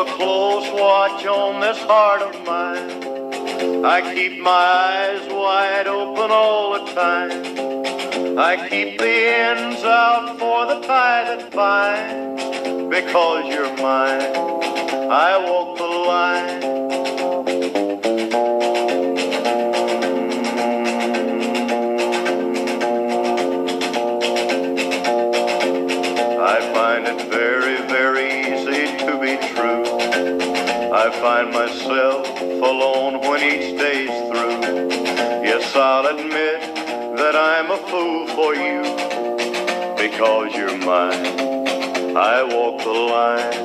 a close watch on this heart of mine. I keep my eyes wide open all the time. I keep the ends out for the tie that binds. Because you're mine, I walk the line. I find it very, very easy to be true. I find myself alone when each day's through. Yes, I'll admit that I'm a fool for you. Because you're mine, I walk the line.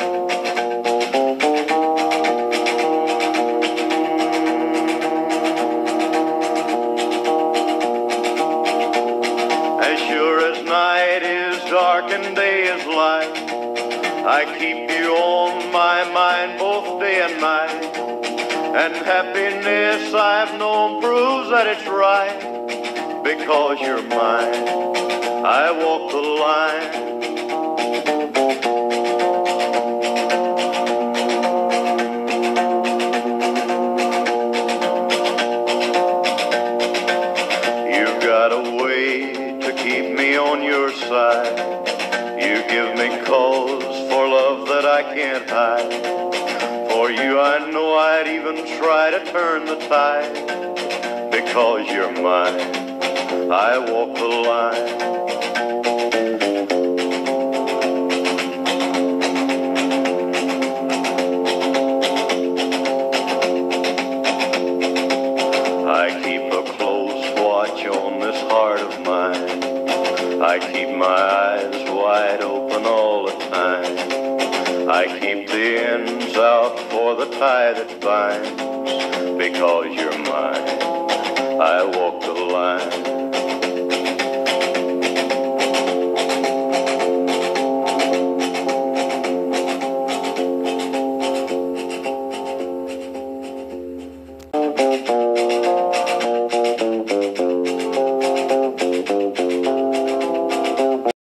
As sure as night is dark and day is light, I keep you on my mind both day and night. And happiness I've known proves that it's right. Because you're mine, I walk the line. You've got a way to keep me on your side. You give me cause for love that I can't hide. For you I know I'd even try to turn the tide. Because you're mine, I walk the line. I keep a close watch on this heart of mine. I keep my eyes wide open all the time. I keep the ends out for the tie that binds. Because you're mine, I walk the line.